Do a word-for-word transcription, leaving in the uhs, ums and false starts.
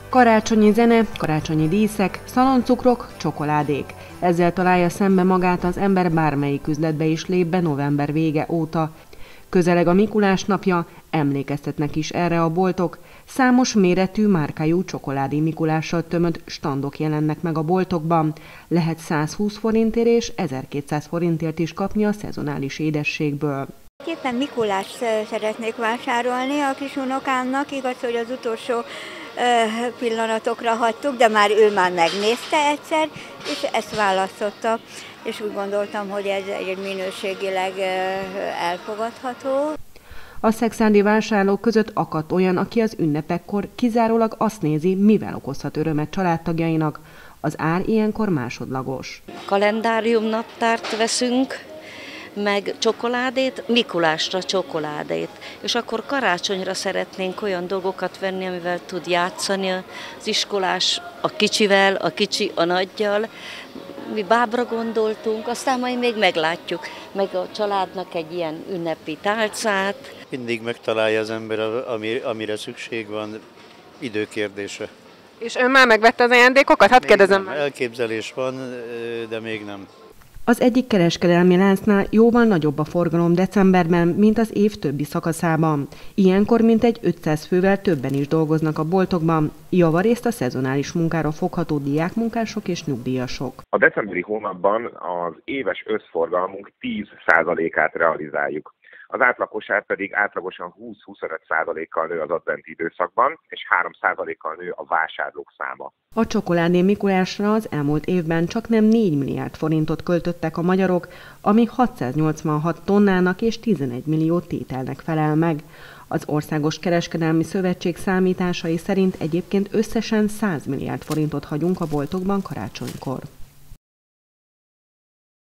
Karácsonyi zene, karácsonyi díszek, szaloncukrok, csokoládék. Ezzel találja szembe magát az ember bármelyik üzletbe is lép be november vége óta. Közeleg a Mikulás napja, emlékeztetnek is erre a boltok. Számos méretű, márkájú csokoládé Mikulással tömött standok jelennek meg a boltokban. Lehet százhúsz forintért és ezerkétszáz forintért is kapni a szezonális édességből. Éppen Mikulást szeretnék vásárolni a kis unokámnak, igaz, hogy az utolsó pillanatokra hagytuk, de már ő már megnézte egyszer, és ezt választotta, és úgy gondoltam, hogy ez egy minőségileg elfogadható. A szekszárdi vásárlók között akadt olyan, aki az ünnepekkor kizárólag azt nézi, mivel okozhat örömet családtagjainak. Az ár ilyenkor másodlagos. Kalendárium naptárt veszünk, meg csokoládét, Mikulásra csokoládét. És akkor karácsonyra szeretnénk olyan dolgokat venni, amivel tud játszani az iskolás a kicsivel, a kicsi a nagyjal. Mi bábra gondoltunk, aztán majd még meglátjuk, meg a családnak egy ilyen ünnepi tálcát. Mindig megtalálja az ember, amire szükség van, időkérdése. És ön már megvette az ajándékokat? Hát kérdezem meg. Elképzelés van, de még nem. Az egyik kereskedelmi láncnál jóval nagyobb a forgalom decemberben, mint az év többi szakaszában. Ilyenkor mintegy ötszáz fővel többen is dolgoznak a boltokban, javarészt a szezonális munkára fogható diákmunkások és nyugdíjasok. A decemberi hónapban az éves összforgalmunk tíz százalékát realizáljuk. Az átlagosár pedig átlagosan húsz-huszonöt százalékkal nő az adventi időszakban, és három százalékkal nő a vásárlók száma. A csokoládé Mikulásra az elmúlt évben csaknem négy milliárd forintot költöttek a magyarok, ami hatszáznyolcvanhat tonnának és tizenegy millió tételnek felel meg. Az Országos Kereskedelmi Szövetség számításai szerint egyébként összesen száz milliárd forintot hagyunk a boltokban karácsonykor.